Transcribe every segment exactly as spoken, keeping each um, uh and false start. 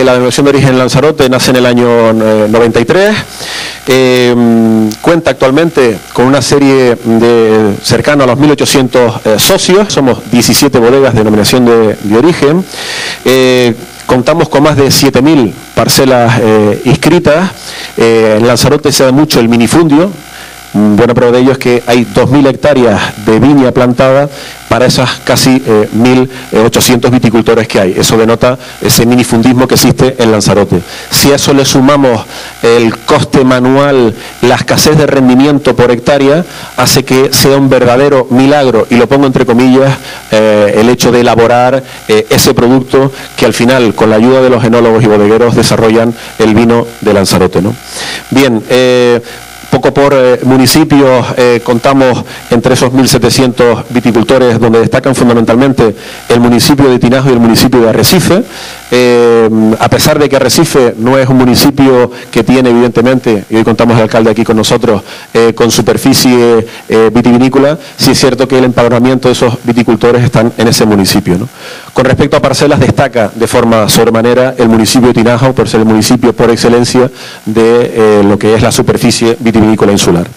la denominación de origen Lanzarote nace en el año noventa y tres. Eh, cuenta actualmente con una serie de cercano a los mil ochocientos eh, socios. Somos diecisiete bodegas de denominación de, de origen. Eh, Contamos con más de siete mil parcelas eh, inscritas. Eh, en Lanzarote se da mucho el minifundio. Buena prueba de ello es que hay dos mil hectáreas de viña plantada para esas casi eh, mil ochocientos viticultores que hay. Eso denota ese minifundismo que existe en Lanzarote. Si a eso le sumamos el coste manual, la escasez de rendimiento por hectárea, hace que sea un verdadero milagro, y lo pongo entre comillas, eh, el hecho de elaborar eh, ese producto que al final, con la ayuda de los enólogos y bodegueros, desarrollan el vino de Lanzarote, ¿no? Bien, eh, poco por eh, municipios, eh, contamos entre esos mil setecientos viticultores, donde destacan fundamentalmente el municipio de Tinajo y el municipio de Arrecife. Eh, a pesar de que Arrecife no es un municipio que tiene, evidentemente, y hoy contamos al alcalde aquí con nosotros, eh, con superficie eh, vitivinícola, sí es cierto que el empadronamiento de esos viticultores están en ese municipio, ¿no? Con respecto a parcelas, destaca de forma sobremanera el municipio de Tinajo, por ser el municipio por excelencia de eh, lo que es la superficie vitivinícola insular.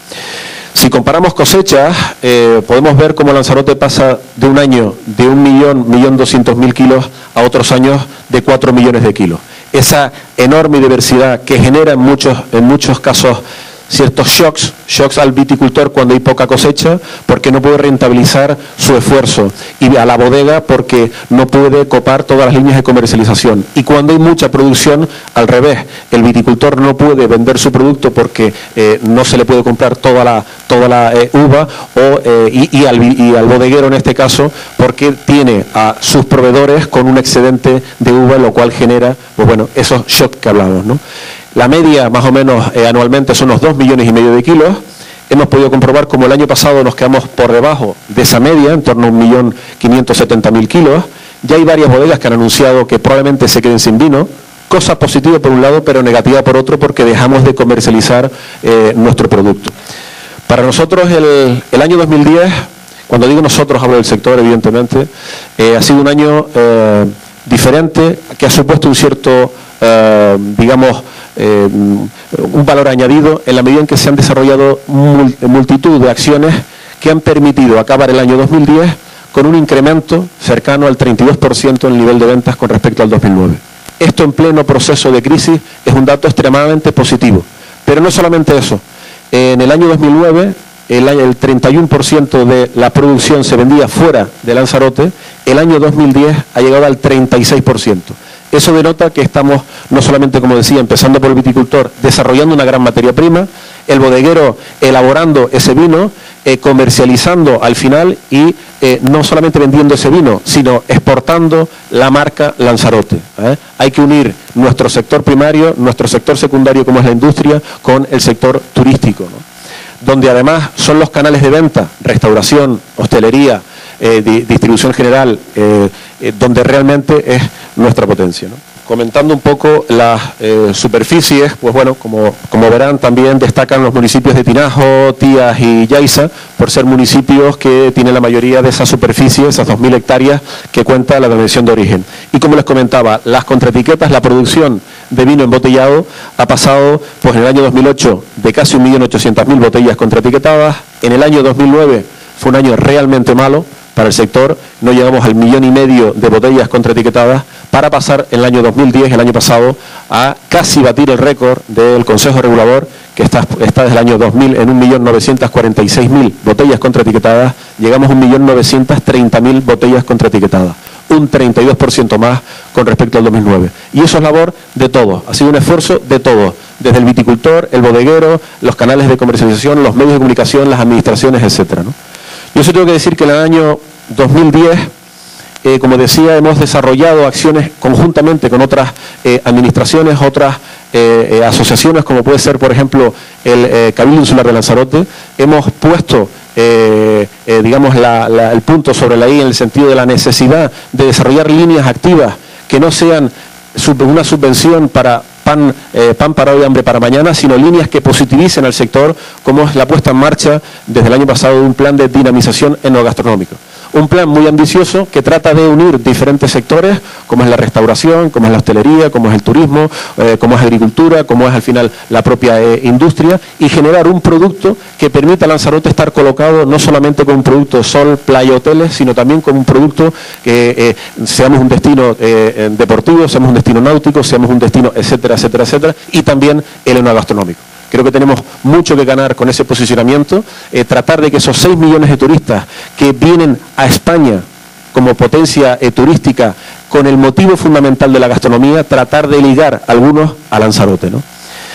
Si comparamos cosechas, eh, podemos ver cómo Lanzarote pasa de un año de un millón, millón doscientos mil kilos a otros años de cuatro millones de kilos. Esa enorme diversidad que genera en muchos, en muchos casos ciertos shocks, shocks al viticultor cuando hay poca cosecha, porque no puede rentabilizar su esfuerzo, y a la bodega porque no puede copar todas las líneas de comercialización. Y cuando hay mucha producción, al revés, el viticultor no puede vender su producto porque eh, no se le puede comprar toda la, toda la eh, uva, o, eh, y, y, al, y al bodeguero en este caso, porque tiene a sus proveedores con un excedente de uva, lo cual genera, pues bueno, esos shocks que hablamos, ¿no? La media, más o menos, eh, anualmente son unos dos millones y medio de kilos. Hemos podido comprobar como el año pasado nos quedamos por debajo de esa media, en torno a un millón quinientos setenta mil kilos. Ya hay varias bodegas que han anunciado que probablemente se queden sin vino, cosa positiva por un lado, pero negativa por otro, porque dejamos de comercializar eh, nuestro producto. Para nosotros el, el año dos mil diez, cuando digo nosotros hablo del sector, evidentemente, eh, ha sido un año eh, diferente, que ha supuesto un cierto, eh, digamos, Eh, un valor añadido en la medida en que se han desarrollado multitud de acciones que han permitido acabar el año dos mil diez con un incremento cercano al treinta y dos por ciento en el nivel de ventas con respecto al dos mil nueve. Esto en pleno proceso de crisis es un dato extremadamente positivo, pero no solamente eso. En el año dos mil nueve el, el treinta y uno por ciento de la producción se vendía fuera de Lanzarote, el año dos mil diez ha llegado al treinta y seis por ciento. Eso denota que estamos, no solamente, como decía, empezando por el viticultor, desarrollando una gran materia prima, el bodeguero elaborando ese vino, eh, comercializando al final y eh, no solamente vendiendo ese vino, sino exportando la marca Lanzarote, ¿eh? Hay que unir nuestro sector primario, nuestro sector secundario, como es la industria, con el sector turístico, ¿no? Donde además son los canales de venta, restauración, hostelería, eh, di, distribución general, eh, eh, donde realmente es nuestra potencia, ¿no? Comentando un poco las eh, superficies, pues bueno, como, como verán, también destacan los municipios de Tinajo, Tías y Yaiza, por ser municipios que tienen la mayoría de esas superficies, esas dos mil hectáreas que cuenta la denominación de origen. Y como les comentaba, las contraetiquetas, la producción de vino embotellado ha pasado, pues en el año dos mil ocho, de casi un millón ochocientas mil botellas contraetiquetadas. En el año dos mil nueve fue un año realmente malo para el sector, no llegamos al millón y medio de botellas contraetiquetadas, para pasar el año dos mil diez, el año pasado, a casi batir el récord del Consejo Regulador, que está, está desde el año dos mil en un millón novecientos cuarenta y seis mil botellas contraetiquetadas, llegamos a un millón novecientos treinta mil botellas contraetiquetadas, un treinta y dos por ciento más con respecto al dos mil nueve. Y eso es labor de todos, ha sido un esfuerzo de todos, desde el viticultor, el bodeguero, los canales de comercialización, los medios de comunicación, las administraciones, etcétera, ¿no? Yo sí tengo que decir que en el año dos mil diez, eh, como decía, hemos desarrollado acciones conjuntamente con otras eh, administraciones, otras eh, eh, asociaciones, como puede ser, por ejemplo, el eh, Cabildo Insular de Lanzarote. Hemos puesto, eh, eh, digamos, la, la, el punto sobre la I en el sentido de la necesidad de desarrollar líneas activas que no sean sub, una subvención para Pan, eh, pan para hoy, hambre para mañana, sino líneas que positivicen al sector, como es la puesta en marcha desde el año pasado de un plan de dinamización enogastronómico. Un plan muy ambicioso que trata de unir diferentes sectores, como es la restauración, como es la hostelería, como es el turismo, eh, como es agricultura, como es al final la propia eh, industria, y generar un producto que permita a Lanzarote estar colocado no solamente como un producto de sol, playa, hoteles, sino también como un producto que eh, seamos un destino eh, deportivo, seamos un destino náutico, seamos un destino, etcétera, etcétera, etcétera, y también el enogastronómico. Creo que tenemos mucho que ganar con ese posicionamiento, eh, tratar de que esos seis millones de turistas que vienen a España como potencia eh, turística, con el motivo fundamental de la gastronomía, tratar de ligar algunos a Lanzarote, ¿no?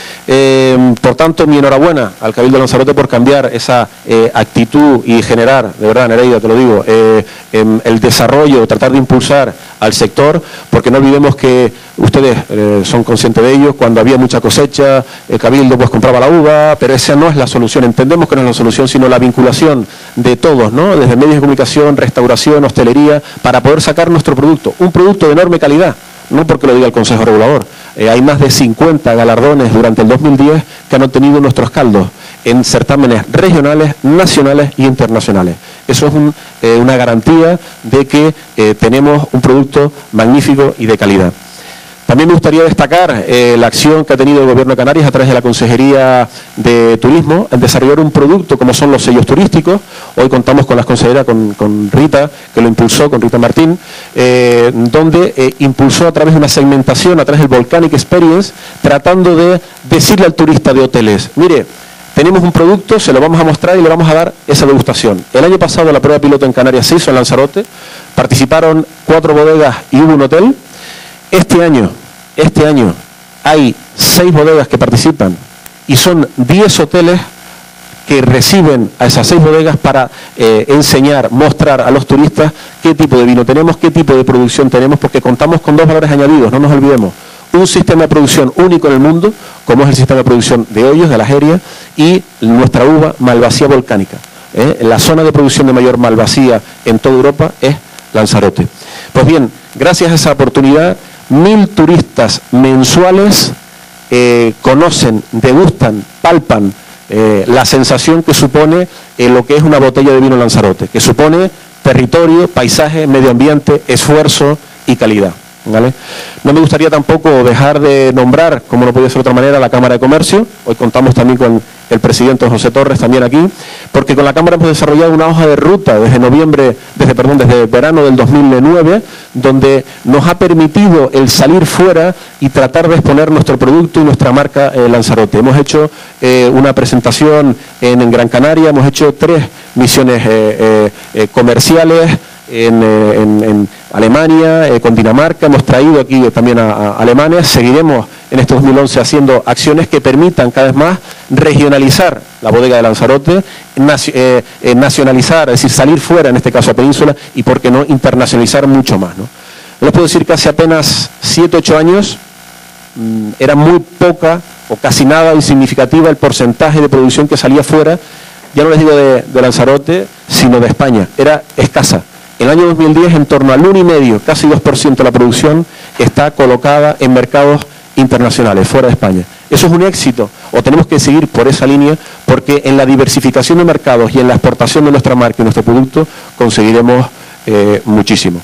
Eh, por tanto, mi enhorabuena al Cabildo de Lanzarote por cambiar esa eh, actitud y generar, de verdad, Nereida, te lo digo, eh, eh, el desarrollo, tratar de impulsar al sector, porque no olvidemos que ustedes eh, son conscientes de ello, cuando había mucha cosecha, el Cabildo pues compraba la uva, pero esa no es la solución, entendemos que no es la solución, sino la vinculación de todos, ¿no? Desde medios de comunicación, restauración, hostelería, para poder sacar nuestro producto, un producto de enorme calidad. No porque lo diga el Consejo Regulador, eh, hay más de cincuenta galardones durante el dos mil diez que han obtenido nuestros caldos en certámenes regionales, nacionales e internacionales. Eso es un, eh, una garantía de que eh, tenemos un producto magnífico y de calidad. También me gustaría destacar eh, la acción que ha tenido el Gobierno de Canarias a través de la Consejería de Turismo en desarrollar un producto como son los sellos turísticos. Hoy contamos con la consejera, con, con Rita, que lo impulsó, con Rita Martín, eh, donde eh, impulsó a través de una segmentación, a través del Volcanic Experience, tratando de decirle al turista de hoteles, mire, tenemos un producto, se lo vamos a mostrar y le vamos a dar esa degustación. El año pasado la prueba piloto en Canarias se hizo en Lanzarote, participaron cuatro bodegas y hubo un hotel. Este año, este año hay seis bodegas que participan y son diez hoteles que reciben a esas seis bodegas para eh, enseñar, mostrar a los turistas qué tipo de vino tenemos, qué tipo de producción tenemos, porque contamos con dos valores añadidos, no nos olvidemos. Un sistema de producción único en el mundo, como es el sistema de producción de Hoyos, de la Jeria, y nuestra uva Malvasía volcánica. ¿eh? La zona de producción de mayor malvasía en toda Europa es Lanzarote. Pues bien, gracias a esa oportunidad, mil turistas mensuales eh, conocen, degustan, palpan eh, la sensación que supone eh, lo que es una botella de vino Lanzarote, que supone territorio, paisaje, medio ambiente, esfuerzo y calidad. ¿Vale? No me gustaría tampoco dejar de nombrar, como no podía ser de otra manera, la Cámara de Comercio. Hoy contamos también con el presidente José Torres también aquí, porque con la Cámara hemos desarrollado una hoja de ruta desde noviembre, desde perdón, desde verano del dos mil nueve, donde nos ha permitido el salir fuera y tratar de exponer nuestro producto y nuestra marca eh, Lanzarote. Hemos hecho eh, una presentación en, en Gran Canaria, hemos hecho tres misiones eh, eh, eh, comerciales. En, en, en Alemania, eh, con Dinamarca, hemos traído aquí también a, a alemanes, seguiremos en este dos mil once haciendo acciones que permitan cada vez más regionalizar la bodega de Lanzarote, naci eh, eh, nacionalizar, es decir, salir fuera, en este caso a Península, y por qué no internacionalizar mucho más, ¿no? Les puedo decir que hace apenas siete, ocho años mmm, era muy poca o casi nada insignificativa el porcentaje de producción que salía fuera, ya no les digo de, de Lanzarote, sino de España, era escasa. En el año dos mil diez, en torno al uno y medio, casi dos por ciento de la producción está colocada en mercados internacionales, fuera de España. Eso es un éxito, o tenemos que seguir por esa línea, porque en la diversificación de mercados y en la exportación de nuestra marca y nuestro producto conseguiremos eh, muchísimo.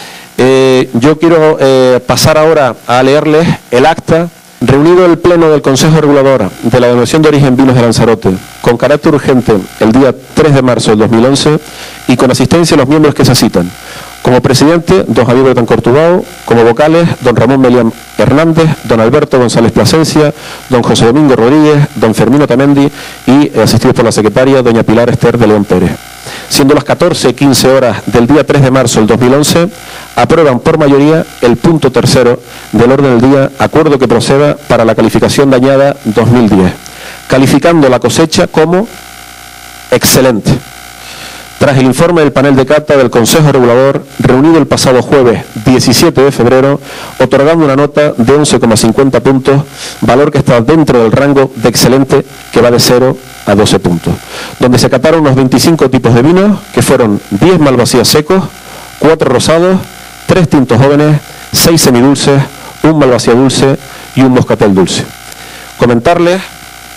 Eh, yo quiero eh, pasar ahora a leerles el acta. Reunido el Pleno del Consejo Regulador de la Denominación de Origen Vinos de Lanzarote, con carácter urgente el día tres de marzo del dos mil once y con asistencia de los miembros que se citan. Como presidente, don Javier Betancourt Tubao; como vocales, don Ramón Melián Hernández, don Alberto González Plasencia, don José Domingo Rodríguez, don Fermino Tamendi y eh, asistidos por la secretaria, doña Pilar Esther de León Pérez. Siendo las catorce y quince horas del día tres de marzo del dos mil once, aprueban por mayoría el punto tercero del orden del día, acuerdo que proceda para la calificación dañada dos mil diez, calificando la cosecha como excelente. Tras el informe del panel de cata del Consejo Regulador, reunido el pasado jueves diecisiete de febrero, otorgando una nota de once coma cincuenta puntos, valor que está dentro del rango de excelente, que va de cero a doce puntos, donde se cataron unos veinticinco tipos de vinos, que fueron diez malvasías secos, cuatro rosados, tres tintos jóvenes, seis semidulces, un malvasía dulce y un moscatel dulce. Comentarles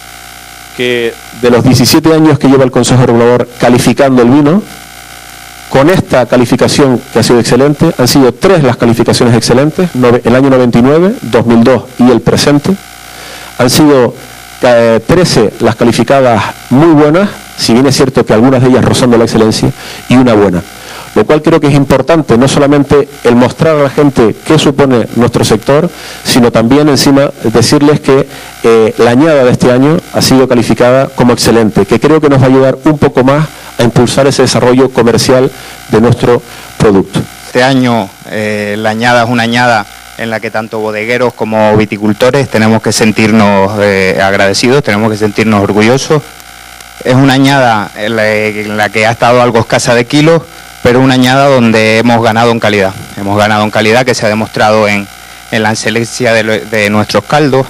que de los diecisiete años que lleva el Consejo Regulador calificando el vino, con esta calificación que ha sido excelente, han sido tres las calificaciones excelentes, el año noventa y nueve, dos mil dos y el presente. Han sido eh, trece las calificadas muy buenas, si bien es cierto que algunas de ellas rozando la excelencia, y una buena. Lo cual creo que es importante, no solamente el mostrar a la gente qué supone nuestro sector, sino también encima decirles que eh, la añada de este año ha sido calificada como excelente, que creo que nos va a ayudar un poco más a impulsar ese desarrollo comercial de nuestro producto. Este año eh, la añada es una añada en la que tanto bodegueros como viticultores tenemos que sentirnos eh, agradecidos, tenemos que sentirnos orgullosos. Es una añada en la, en la que ha estado algo escasa de kilos, pero una añada donde hemos ganado en calidad. Hemos ganado en calidad que se ha demostrado en, en la excelencia de, lo, de nuestros caldos.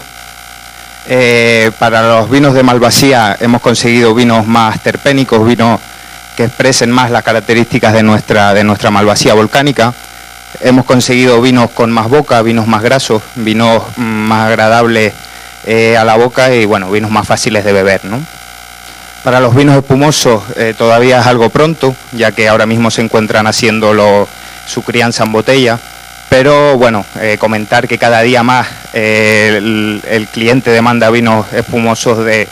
Eh, para los vinos de Malvasía hemos conseguido vinos más terpénicos, vinos que expresen más las características de nuestra, de nuestra Malvasía volcánica. Hemos conseguido vinos con más boca, vinos más grasos, vinos más agradables eh, a la boca y bueno, vinos más fáciles de beber, ¿no? Para los vinos espumosos eh, todavía es algo pronto, ya que ahora mismo se encuentran haciendo lo, su crianza en botella, pero bueno, eh, comentar que cada día más eh, el, el cliente demanda vinos espumosos de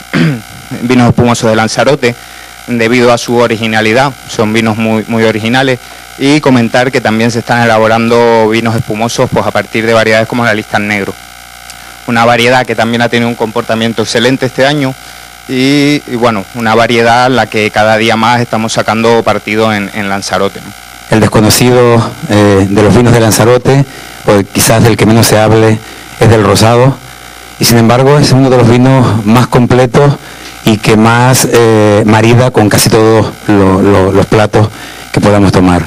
vinos espumosos de Lanzarote, debido a su originalidad, son vinos muy, muy originales, y comentar que también se están elaborando vinos espumosos pues, a partir de variedades como la Listán Negro, una variedad que también ha tenido un comportamiento excelente este año. Y, y bueno, una variedad en la que cada día más estamos sacando partido en, en Lanzarote, ¿no? El desconocido eh, de los vinos de Lanzarote, o quizás del que menos se hable, es del rosado, y sin embargo es uno de los vinos más completos y que más eh, marida con casi todos lo, lo, los platos que podamos tomar.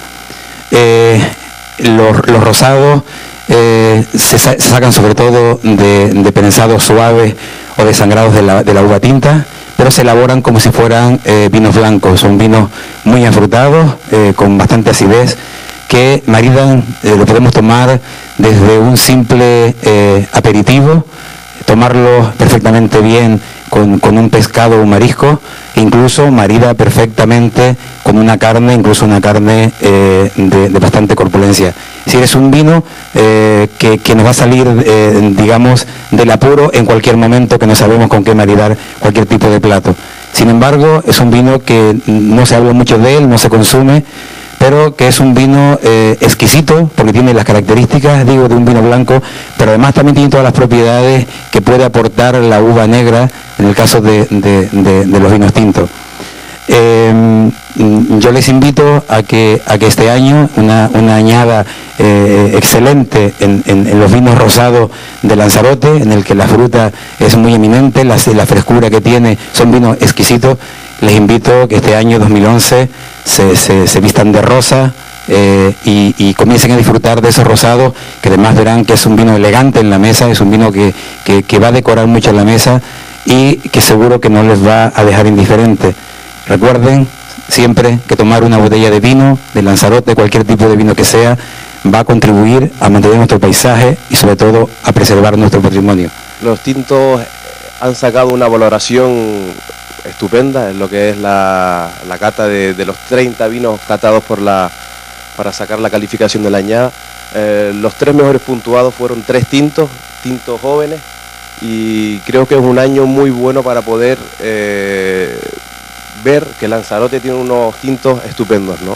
Eh, los, los rosados eh, se, sa se sacan sobre todo de, de pensados suaves o desangrados de la, de la uva tinta, pero se elaboran como si fueran eh, vinos blancos. Son vinos muy afrutados, eh, con bastante acidez, que maridan, eh, lo podemos tomar desde un simple eh, aperitivo, tomarlo perfectamente bien con, con un pescado o un marisco, incluso marida perfectamente con una carne, incluso una carne eh, de, de bastante corpulencia. Si es un vino eh, que, que nos va a salir, eh, digamos, del apuro en cualquier momento, que no sabemos con qué maridar cualquier tipo de plato. Sin embargo, es un vino que no se habla mucho de él, no se consume, pero que es un vino eh, exquisito, porque tiene las características, digo, de un vino blanco, pero además también tiene todas las propiedades que puede aportar la uva negra en el caso de, de, de, de los vinos tintos. Eh, yo les invito a que, a que este año una, una añada eh, excelente en, en, en los vinos rosados de Lanzarote, en el que la fruta es muy eminente, la, la frescura que tiene, son vinos exquisitos. Les invito que este año dos mil once se, se, se vistan de rosa eh, y, y comiencen a disfrutar de esos rosados, que además verán que es un vino elegante en la mesa, es un vino que, que, que va a decorar mucho la mesa y que seguro que no les va a dejar indiferente. Recuerden siempre que tomar una botella de vino, de Lanzarote, cualquier tipo de vino que sea, va a contribuir a mantener nuestro paisaje y sobre todo a preservar nuestro patrimonio. Los tintos han sacado una valoración estupenda en lo que es la, la cata de, de los treinta vinos catados por la, para sacar la calificación de la añada. Eh, los tres mejores puntuados fueron tres tintos, tintos jóvenes, y creo que es un año muy bueno para poder eh, ver que Lanzarote tiene unos tintos estupendos, ¿no?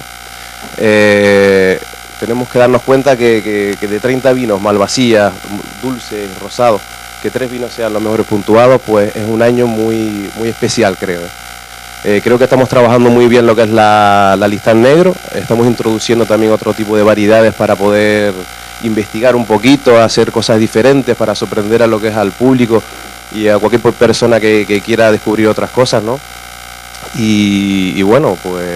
Eh, tenemos que darnos cuenta que, que, que de treinta vinos, Malvasía, dulces, rosados, que tres vinos sean los mejores puntuados, pues es un año muy, muy especial, creo. Eh, creo que estamos trabajando muy bien lo que es la, la Listán Negro, estamos introduciendo también otro tipo de variedades para poder investigar un poquito, hacer cosas diferentes, para sorprender a lo que es al público y a cualquier persona que, que quiera descubrir otras cosas, ¿no? Y, y bueno, pues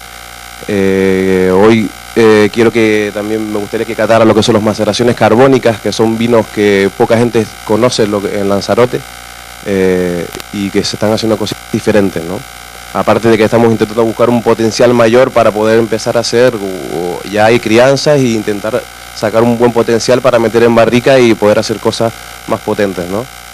eh, hoy eh, quiero que también me gustaría que catara lo que son las maceraciones carbónicas, que son vinos que poca gente conoce lo que, en Lanzarote, eh, y que se están haciendo cosas diferentes, ¿no? Aparte de que estamos intentando buscar un potencial mayor para poder empezar a hacer, o, ya hay crianzas, e intentar sacar un buen potencial para meter en barrica y poder hacer cosas más potentes, ¿no?